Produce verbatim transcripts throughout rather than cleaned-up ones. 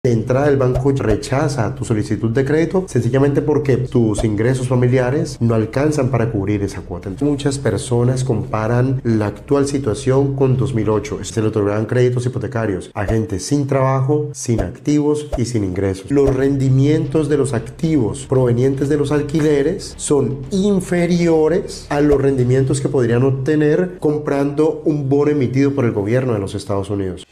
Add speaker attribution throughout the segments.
Speaker 1: De entrada, el banco rechaza tu solicitud de crédito sencillamente porque tus ingresos familiares no alcanzan para cubrir esa cuota. Muchas personas comparan la actual situación con dos mil ocho. Se le otorgaban créditos hipotecarios a gente sin trabajo, sin activos y sin ingresos. Los rendimientos de los activos provenientes de los alquileres son inferiores a los rendimientos que podrían obtener comprando un bono emitido por el gobierno de los Estados Unidos.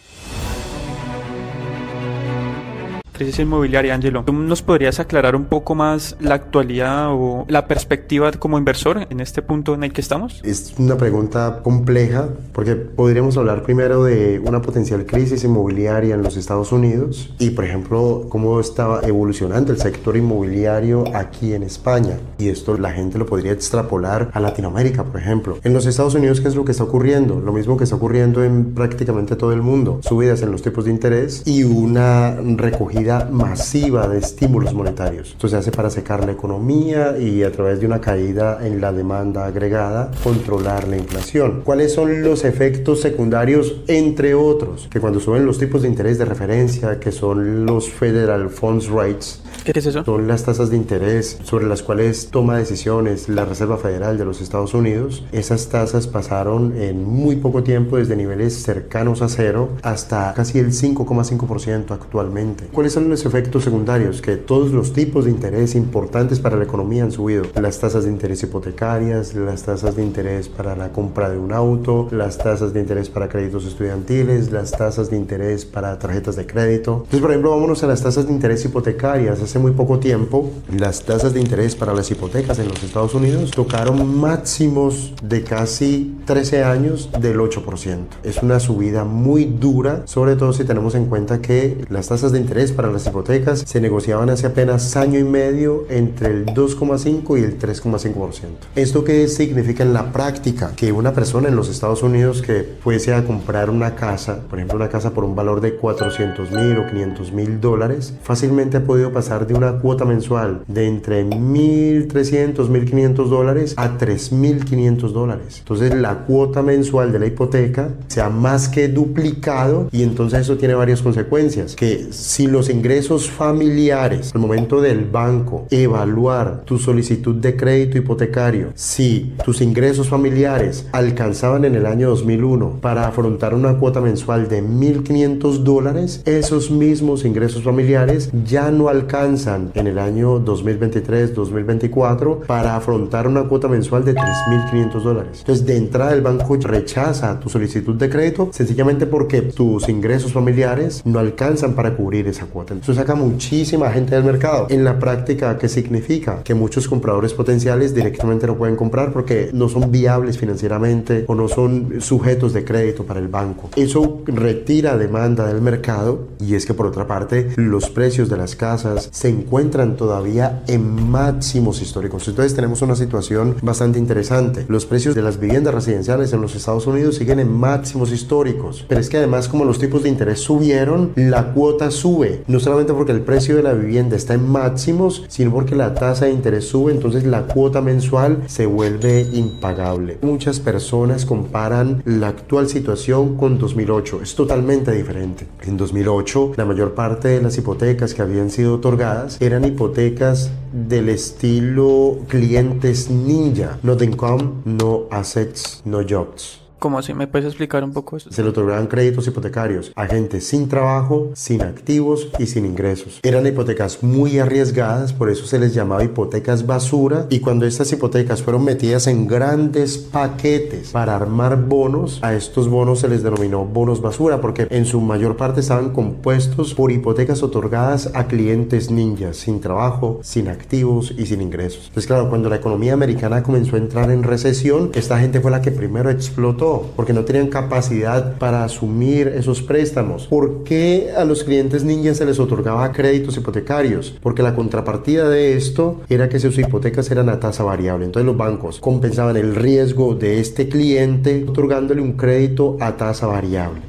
Speaker 2: Crisis inmobiliaria, Ángelo. ¿Tú nos podrías aclarar un poco más la actualidad o la perspectiva como inversor en este punto en el que estamos?
Speaker 1: Es una pregunta compleja porque podríamos hablar primero de una potencial crisis inmobiliaria en los Estados Unidos y, por ejemplo, cómo estaba evolucionando el sector inmobiliario aquí en España. Y esto la gente lo podría extrapolar a Latinoamérica, por ejemplo. En los Estados Unidos, ¿qué es lo que está ocurriendo? Lo mismo que está ocurriendo en prácticamente todo el mundo. Subidas en los tipos de interés y una recogida masiva de estímulos monetarios. Esto se hace para secar la economía y a través de una caída en la demanda agregada controlar la inflación. ¿Cuáles son los efectos secundarios? Entre otros, que cuando suben los tipos de interés de referencia, que son los Federal Funds Rates,
Speaker 2: ¿qué es eso?
Speaker 1: Son las tasas de interés sobre las cuales toma decisiones la Reserva Federal de los Estados Unidos. Esas tasas pasaron en muy poco tiempo desde niveles cercanos a cero hasta casi el cinco coma cinco por ciento actualmente. ¿Cuáles son los efectos secundarios? Que todos los tipos de interés importantes para la economía han subido. Las tasas de interés hipotecarias, las tasas de interés para la compra de un auto, las tasas de interés para créditos estudiantiles, las tasas de interés para tarjetas de crédito. Entonces, por ejemplo, vámonos a las tasas de interés hipotecarias. Hace muy poco tiempo, las tasas de interés para las hipotecas en los Estados Unidos tocaron máximos de casi trece años del ocho por ciento. Es una subida muy dura, sobre todo si tenemos en cuenta que las tasas de interés para las hipotecas se negociaban hace apenas año y medio entre el dos coma cinco y el tres coma cinco por ciento. ¿Esto qué significa en la práctica? Que una persona en los Estados Unidos que fuese a comprar una casa, por ejemplo una casa por un valor de cuatrocientos mil o quinientos mil dólares, fácilmente ha podido pasar de una cuota mensual de entre mil trescientos, mil quinientos dólares a tres mil quinientos dólares. Entonces la cuota mensual de la hipoteca se ha más que duplicado y entonces eso tiene varias consecuencias. Que si los ingresos familiares al momento del banco evaluar tu solicitud de crédito hipotecario, si tus ingresos familiares alcanzaban en el año dos mil uno para afrontar una cuota mensual de mil quinientos dólares, esos mismos ingresos familiares ya no alcanzan en el año dos mil veintitrés, dos mil veinticuatro para afrontar una cuota mensual de tres mil quinientos dólares. Entonces, de entrada, el banco rechaza tu solicitud de crédito sencillamente porque tus ingresos familiares no alcanzan para cubrir esa cuota. Eso saca muchísima gente del mercado. En la práctica, ¿qué significa? Que muchos compradores potenciales directamente no pueden comprar porque no son viables financieramente o no son sujetos de crédito para el banco. Eso retira demanda del mercado y es que, por otra parte, los precios de las casas se encuentran todavía en máximos históricos. Entonces tenemos una situación bastante interesante. Los precios de las viviendas residenciales en los Estados Unidos siguen en máximos históricos, pero es que además, como los tipos de interés subieron, la cuota sube, no solamente porque el precio de la vivienda está en máximos, sino porque la tasa de interés sube, entonces la cuota mensual se vuelve impagable. Muchas personas comparan la actual situación con dos mil ocho. Es totalmente diferente. En dos mil ocho, la mayor parte de las hipotecas que habían sido otorgadas eran hipotecas del estilo clientes ninja: no income, no assets, no jobs.
Speaker 2: ¿Cómo así? ¿Me puedes explicar un poco eso?
Speaker 1: Se le otorgaban créditos hipotecarios a gente sin trabajo, sin activos y sin ingresos. Eran hipotecas muy arriesgadas, por eso se les llamaba hipotecas basura, y cuando estas hipotecas fueron metidas en grandes paquetes para armar bonos, a estos bonos se les denominó bonos basura, porque en su mayor parte estaban compuestos por hipotecas otorgadas a clientes ninjas, sin trabajo, sin activos y sin ingresos. Entonces, claro, cuando la economía americana comenzó a entrar en recesión, esta gente fue la que primero explotó, porque no tenían capacidad para asumir esos préstamos. ¿Por qué a los clientes ninjas se les otorgaba créditos hipotecarios? Porque la contrapartida de esto era que sus hipotecas eran a tasa variable. Entonces los bancos compensaban el riesgo de este cliente otorgándole un crédito a tasa variable.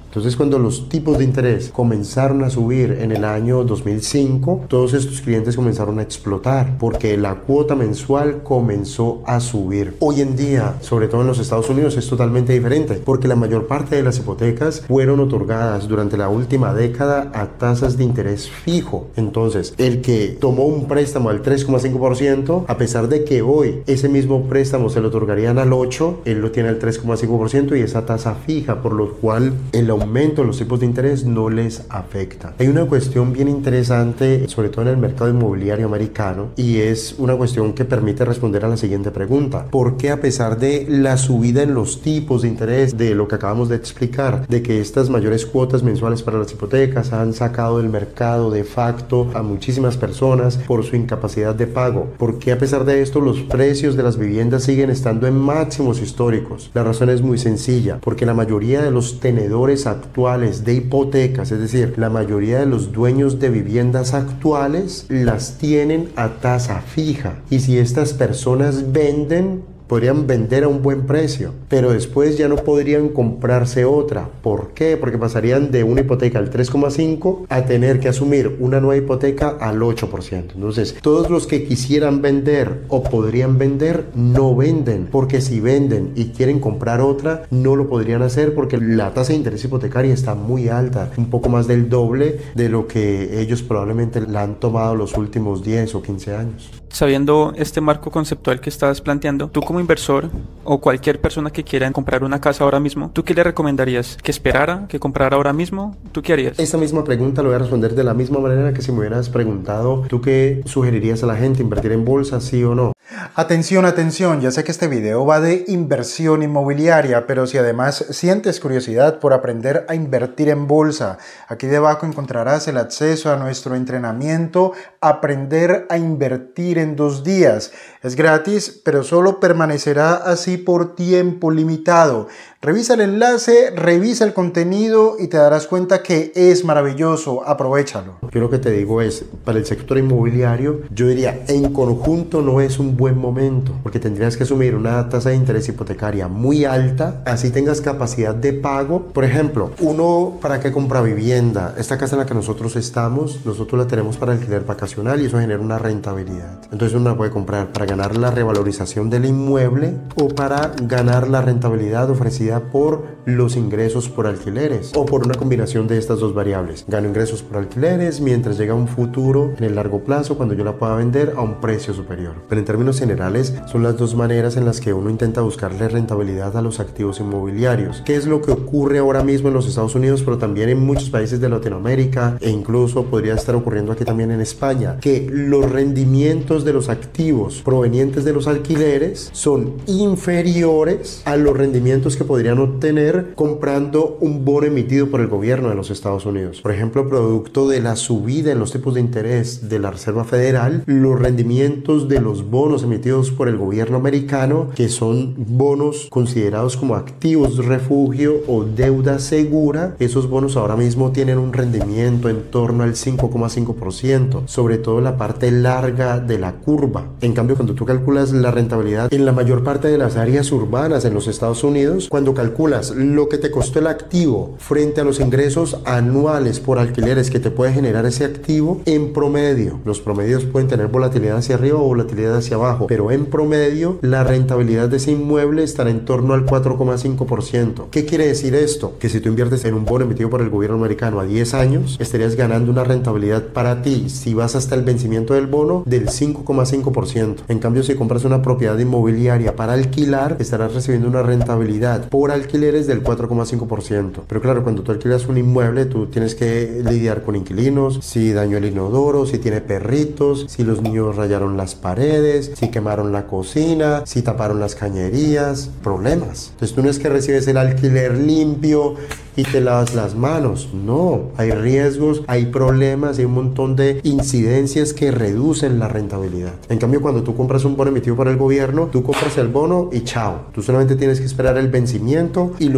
Speaker 1: Entonces, cuando los tipos de interés comenzaron a subir en el año dos mil cinco, todos estos clientes comenzaron a explotar porque la cuota mensual comenzó a subir. Hoy en día, sobre todo en los Estados Unidos, es totalmente diferente porque la mayor parte de las hipotecas fueron otorgadas durante la última década a tasas de interés fijo. Entonces, el que tomó un préstamo al tres coma cinco por ciento, a pesar de que hoy ese mismo préstamo se lo otorgarían al ocho por ciento, él lo tiene al tres coma cinco por ciento y esa tasa fija, por lo cual el aumento de los tipos de interés no les afecta. Hay una cuestión bien interesante, sobre todo en el mercado inmobiliario americano, y es una cuestión que permite responder a la siguiente pregunta: ¿por qué, a pesar de la subida en los tipos de interés, de lo que acabamos de explicar, de que estas mayores cuotas mensuales para las hipotecas han sacado del mercado de facto a muchísimas personas por su incapacidad de pago, por qué a pesar de esto los precios de las viviendas siguen estando en máximos históricos? La razón es muy sencilla, porque la mayoría de los tenedores actuales de hipotecas, es decir, la mayoría de los dueños de viviendas actuales, las tienen a tasa fija, y si estas personas venden, podrían vender a un buen precio, pero después ya no podrían comprarse otra. ¿Por qué? Porque pasarían de una hipoteca al tres coma cinco a tener que asumir una nueva hipoteca al ocho por ciento. Entonces, todos los que quisieran vender o podrían vender, no venden, porque si venden y quieren comprar otra, no lo podrían hacer porque la tasa de interés hipotecaria está muy alta, un poco más del doble de lo que ellos probablemente la han tomado los últimos diez o quince años.
Speaker 2: Sabiendo este marco conceptual que estás planteando, tú como inversor o cualquier persona que quiera comprar una casa ahora mismo, ¿tú qué le recomendarías? ¿Que esperara? ¿Que comprara ahora mismo? ¿Tú qué harías?
Speaker 1: Esta misma pregunta lo voy a responder de la misma manera que si me hubieras preguntado, ¿tú qué sugerirías a la gente? ¿Invertir en bolsa, sí o no?
Speaker 3: Atención, atención, ya sé que este video va de inversión inmobiliaria, pero si además sientes curiosidad por aprender a invertir en bolsa, aquí debajo encontrarás el acceso a nuestro entrenamiento Aprender a Invertir en dos días. Es gratis, pero solo permanecerá así por tiempo limitado. Revisa el enlace, revisa el contenido y te darás cuenta que es maravilloso. Aprovechalo.
Speaker 1: Yo lo que te digo es, para el sector inmobiliario, yo diría, en conjunto no es un buen momento, porque tendrías que asumir una tasa de interés hipotecaria muy alta, así tengas capacidad de pago. Por ejemplo, uno, ¿para qué compra vivienda? Esta casa en la que nosotros estamos, nosotros la tenemos para alquiler vacacional y eso genera una rentabilidad. Entonces uno la puede comprar para ganar la revalorización del inmueble o para ganar la rentabilidad ofrecida por los ingresos por alquileres o por una combinación de estas dos variables. Gano ingresos por alquileres mientras llega un futuro en el largo plazo cuando yo la pueda vender a un precio superior. Pero en términos generales son las dos maneras en las que uno intenta buscarle rentabilidad a los activos inmobiliarios. ¿Qué es lo que ocurre ahora mismo en los Estados Unidos, pero también en muchos países de Latinoamérica e incluso podría estar ocurriendo aquí también en España? Que los rendimientos de los activos provenientes de los alquileres son inferiores a los rendimientos que podrían obtener comprando un bono emitido por el gobierno de los Estados Unidos. Por ejemplo, producto de la subida en los tipos de interés de la Reserva Federal, los rendimientos de los bonos emitidos por el gobierno americano, que son bonos considerados como activos refugio o deuda segura, esos bonos ahora mismo tienen un rendimiento en torno al cinco coma cinco por ciento, sobre todo la parte larga de la curva. En cambio, cuando tú calculas la rentabilidad en la mayor parte de las áreas urbanas en los Estados Unidos, cuando calculas lo que te costó el activo frente a los ingresos anuales por alquileres que te puede generar ese activo, en promedio, los promedios pueden tener volatilidad hacia arriba o volatilidad hacia abajo, pero en promedio la rentabilidad de ese inmueble estará en torno al cuatro coma cinco por ciento. ¿Qué quiere decir esto? Que si tú inviertes en un bono emitido por el gobierno americano a diez años, estarías ganando una rentabilidad para ti, si vas hasta el vencimiento del bono, del cinco coma cinco por ciento. En cambio, si compras una propiedad inmobiliaria para alquilar, estarás recibiendo una rentabilidad por alquileres del cuatro coma cinco por ciento. Pero claro, cuando tú alquilas un inmueble, tú tienes que lidiar con inquilinos, si dañó el inodoro, si tiene perritos, si los niños rayaron las paredes, si quemaron la cocina, si taparon las cañerías, problemas. Entonces tú no es que recibes el alquiler limpio y te lavas las manos, no, hay riesgos, hay problemas, hay un montón de incidencias que reducen la rentabilidad. En cambio, cuando tú compras un bono emitido por el gobierno, tú compras el bono y chao, tú solamente tienes que esperar el vencimiento y los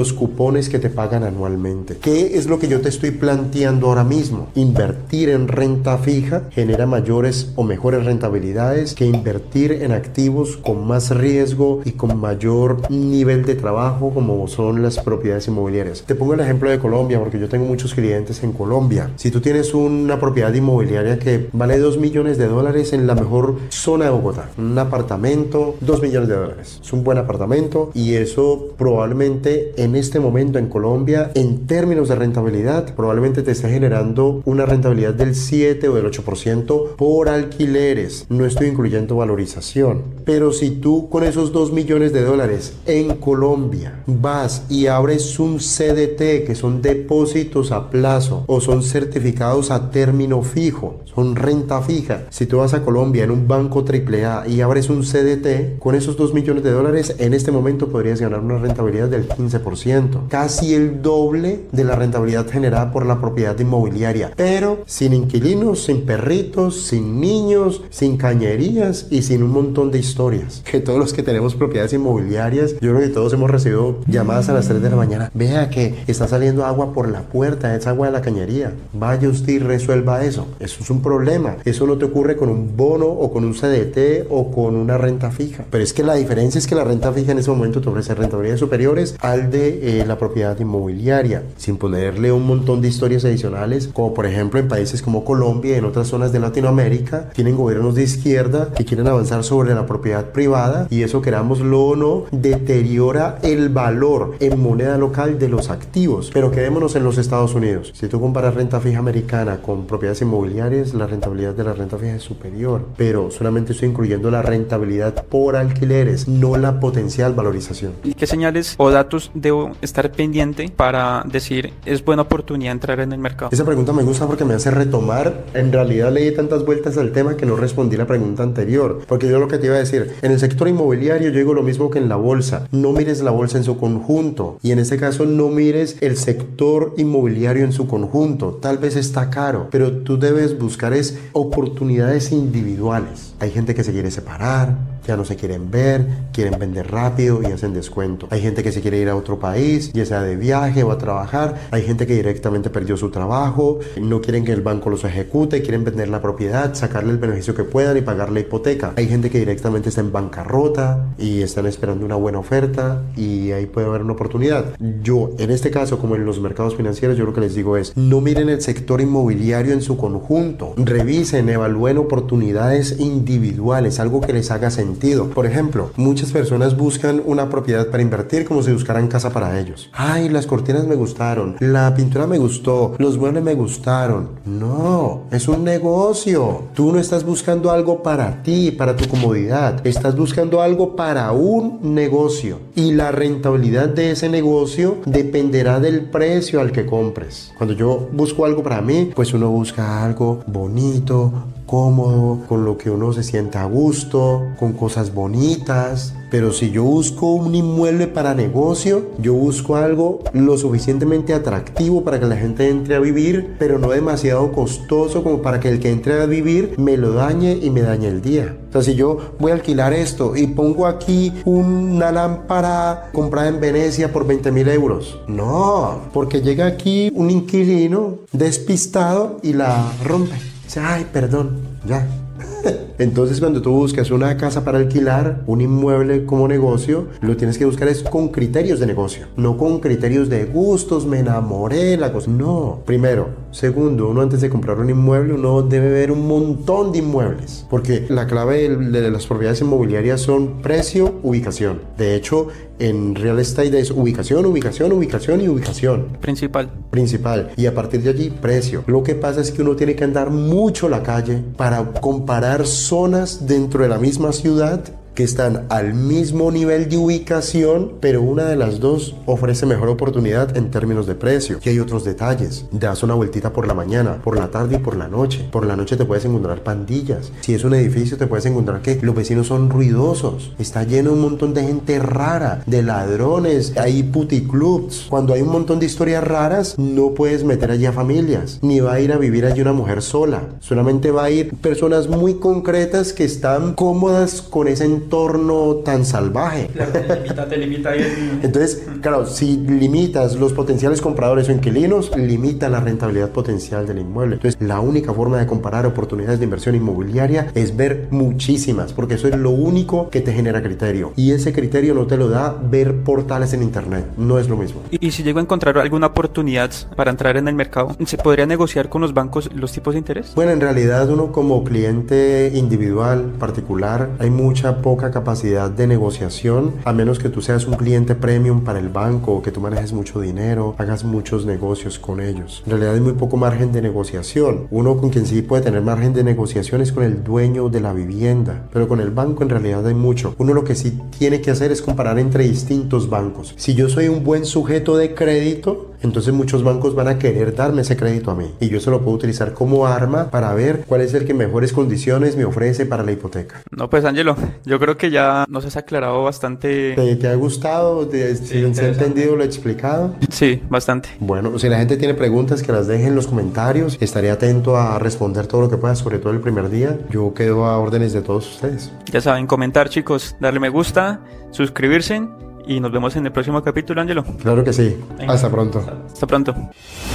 Speaker 1: los cupones que te pagan anualmente. ¿Qué es lo que yo te estoy planteando ahora mismo? Invertir en renta fija genera mayores o mejores rentabilidades que invertir en activos con más riesgo y con mayor nivel de trabajo, como son las propiedades inmobiliarias. Te pongo el ejemplo de Colombia porque yo tengo muchos clientes en Colombia. Si tú tienes una propiedad inmobiliaria que vale dos millones de dólares en la mejor zona de Bogotá, un apartamento, dos millones de dólares, es un buen apartamento, y eso probablemente en este momento en Colombia, en términos de rentabilidad, probablemente te esté generando una rentabilidad del siete o del ocho por ciento por alquileres. No estoy incluyendo valorización. Pero si tú con esos dos millones de dólares en Colombia vas y abres un C D T, que son depósitos a plazo o son certificados a término fijo, son renta fija. Si tú vas a Colombia en un banco triple A y abres un C D T, con esos dos millones de dólares en este momento podrías ganar una rentabilidad del quince por ciento, casi el doble de la rentabilidad generada por la propiedad inmobiliaria, pero sin inquilinos, sin perritos, sin niños, sin cañerías y sin un montón de historias. Que todos los que tenemos propiedades inmobiliarias, yo creo que todos hemos recibido llamadas a las tres de la mañana: vea que está saliendo agua por la puerta, es agua de la cañería, vaya usted y resuelva eso. Eso es un problema. Eso no te ocurre con un bono o con un C D T o con una renta fija. Pero es que la diferencia es que la renta fija en ese momento te ofrece rentabilidades superiores al de eh, la propiedad inmobiliaria, sin ponerle un montón de historias adicionales, como por ejemplo en países como Colombia y en otras zonas de Latinoamérica tienen gobiernos de izquierda que quieren avanzar sobre la propiedad privada, y eso, querámoslo o no, deteriora el valor en moneda local de los activos. Pero quedémonos en los Estados Unidos. Si tú comparas renta fija americana con propiedades inmobiliarias, la rentabilidad de la renta fija es superior, pero solamente estoy incluyendo la rentabilidad por alquileres, no la potencial valorización.
Speaker 2: ¿Y qué señales o datos debo estar pendiente para decir es buena oportunidad entrar en el mercado?
Speaker 1: Esa pregunta me gusta porque me hace retomar. En realidad le di tantas vueltas al tema que no respondí la pregunta anterior, porque yo lo que te iba a decir, en el sector inmobiliario yo digo lo mismo que en la bolsa: no mires la bolsa en su conjunto, y en este caso no mires el sector inmobiliario en su conjunto. Tal vez está caro, pero tú debes buscar es oportunidades individuales. Hay gente que se quiere separar, ya no se quieren ver, quieren vender rápido y hacen descuento. Hay gente que se quiere ir a otro país, ya sea de viaje o a trabajar. Hay gente que directamente perdió su trabajo, no quieren que el banco los ejecute, quieren vender la propiedad, sacarle el beneficio que puedan y pagar la hipoteca. Hay gente que directamente está en bancarrota y están esperando una buena oferta, y ahí puede haber una oportunidad. Yo, en este caso, como en los mercados financieros, yo lo que les digo es: no miren el sector inmobiliario en su conjunto, revisen, evalúen oportunidades individuales, algo que les haga sentido. Por ejemplo, muchas personas buscan una propiedad para invertir como si buscaran casa para ellos. Ay, las cortinas me gustaron, la pintura me gustó, los muebles me gustaron. No, es un negocio. Tú no estás buscando algo para ti, para tu comodidad. Estás buscando algo para un negocio, y la rentabilidad de ese negocio dependerá del precio al que compres. Cuando yo busco algo para mí, pues uno busca algo bonito, cómodo, con lo que uno se sienta a gusto, con cosas bonitas. Pero si yo busco un inmueble para negocio, yo busco algo lo suficientemente atractivo para que la gente entre a vivir, pero no demasiado costoso como para que el que entre a vivir me lo dañe y me dañe el día. O sea, si yo voy a alquilar esto y pongo aquí una lámpara comprada en Venecia por veinte mil euros, no, porque llega aquí un inquilino despistado y la rompe. Dice: ay, perdón, ya. Entonces, cuando tú buscas una casa para alquilar, un inmueble como negocio, lo tienes que buscar es con criterios de negocio, no con criterios de gustos, me enamoré, la cosa. No. Primero. Segundo, uno antes de comprar un inmueble, uno debe ver un montón de inmuebles, porque la clave de, de las propiedades inmobiliarias son precio, ubicación. De hecho, en real estate es ubicación, ubicación, ubicación y ubicación.
Speaker 2: Principal.
Speaker 1: Principal. Y a partir de allí, precio. Lo que pasa es que uno tiene que andar mucho la calle para comparar zonas dentro de la misma ciudad que están al mismo nivel de ubicación, pero una de las dos ofrece mejor oportunidad en términos de precio. Y hay otros detalles. Das una vueltita por la mañana, por la tarde y por la noche. Por la noche te puedes encontrar pandillas. Si es un edificio, te puedes encontrar que los vecinos son ruidosos. Está lleno de un montón de gente rara, de ladrones, hay puticlubs. Cuando hay un montón de historias raras, no puedes meter allí a familias, ni va a ir a vivir allí una mujer sola. Solamente va a ir personas muy concretas que están cómodas con esa entorno entorno tan salvaje.
Speaker 2: Claro, te limita, te limita ahí el...
Speaker 1: Entonces, claro, si limitas los potenciales compradores o inquilinos, limita la rentabilidad potencial del inmueble. Entonces, la única forma de comparar oportunidades de inversión inmobiliaria es ver muchísimas, porque eso es lo único que te genera criterio. Y ese criterio no te lo da ver portales en internet, no es lo mismo.
Speaker 2: Y, y si llego a encontrar alguna oportunidad para entrar en el mercado, ¿se podría negociar con los bancos los tipos de interés?
Speaker 1: Bueno, en realidad uno como cliente individual, particular, hay mucha poca capacidad de negociación, a menos que tú seas un cliente premium para el banco, que tú manejes mucho dinero, hagas muchos negocios con ellos. En realidad hay muy poco margen de negociación. Uno con quien sí puede tener margen de negociación es con el dueño de la vivienda, pero con el banco en realidad hay mucho. Uno lo que sí tiene que hacer es comparar entre distintos bancos. Si yo soy un buen sujeto de crédito, entonces muchos bancos van a querer darme ese crédito a mí y yo se lo puedo utilizar como arma para ver cuál es el que mejores condiciones me ofrece para la hipoteca.
Speaker 2: No, pues Ángelo, yo creo que ya nos has aclarado bastante.
Speaker 1: ¿Te, te ha gustado? ¿Te, sí, ¿Se ha entendido lo explicado?
Speaker 2: Sí, bastante.
Speaker 1: Bueno, si la gente tiene preguntas, que las dejen en los comentarios. Estaré atento a responder todo lo que pueda, sobre todo el primer día. Yo quedo a órdenes de todos ustedes.
Speaker 2: Ya saben, comentar, chicos, darle me gusta, suscribirse y nos vemos en el próximo capítulo, Ángelo.
Speaker 1: Claro que sí.
Speaker 2: Venga.
Speaker 1: Hasta pronto.
Speaker 2: Hasta pronto.